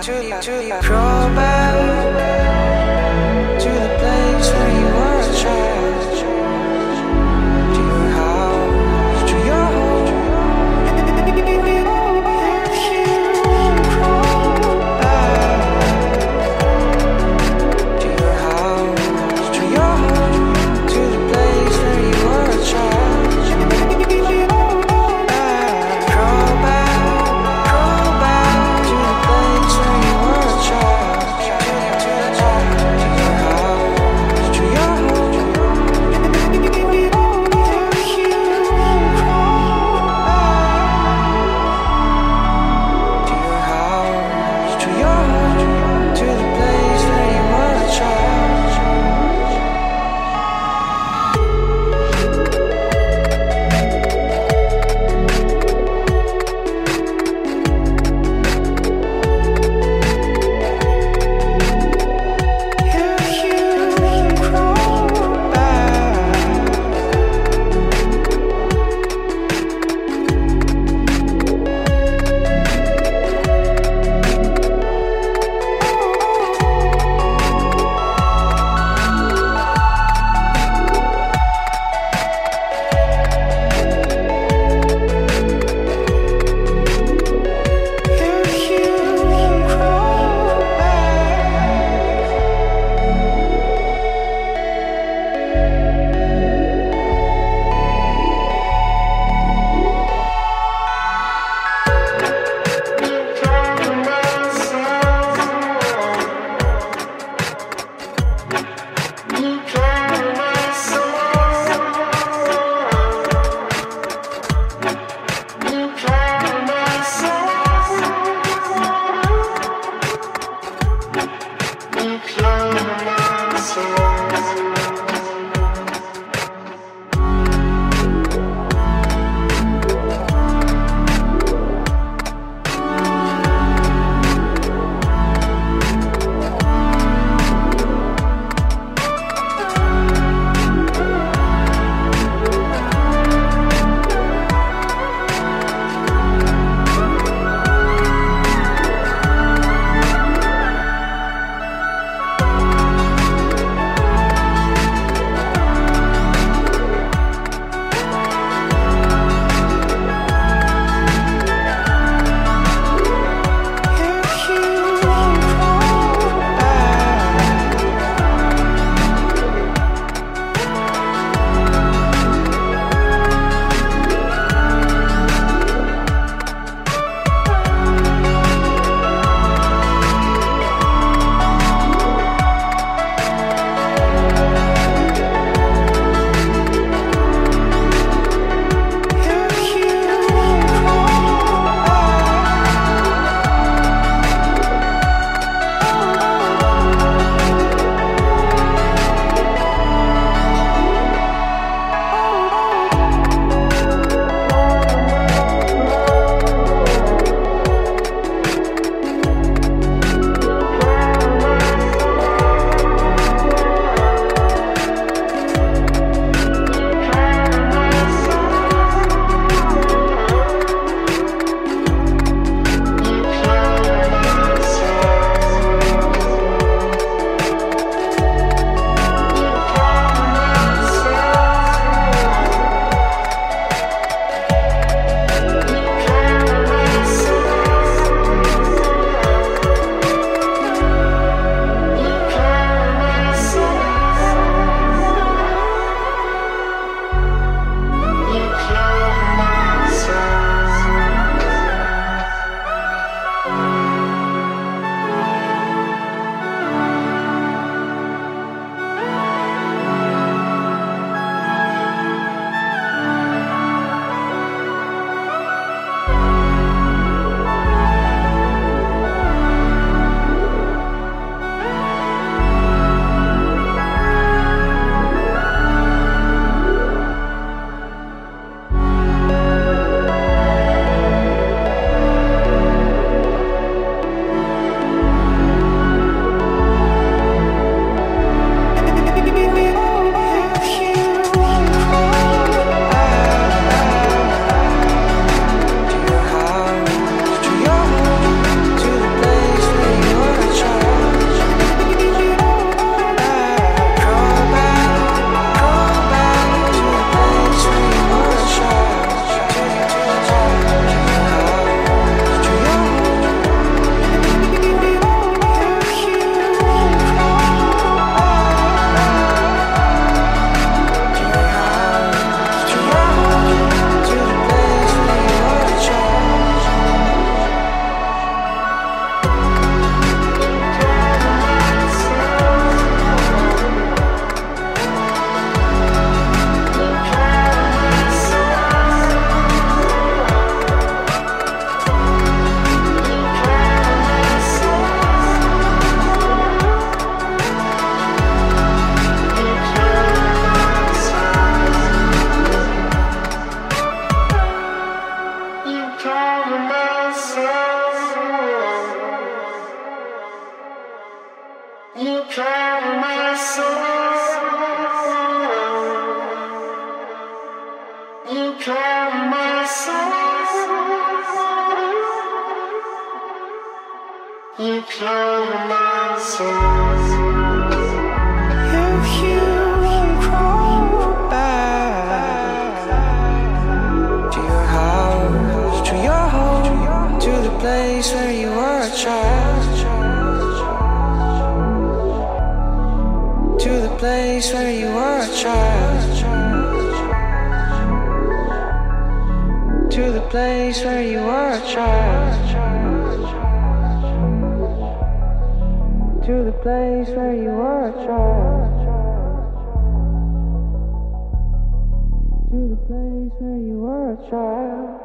Crawl back to the place where you were a child, to your house, to your home. Crawl back to your house, to your home, to the place where you were a child. Crawl back to the place where you were a child. You cure my soul. If you crawl back to your house, to your home, to the place where you were a child, to the place where you were a child, to the place where you were a child, to the place where you were a child, to the place where you were a child.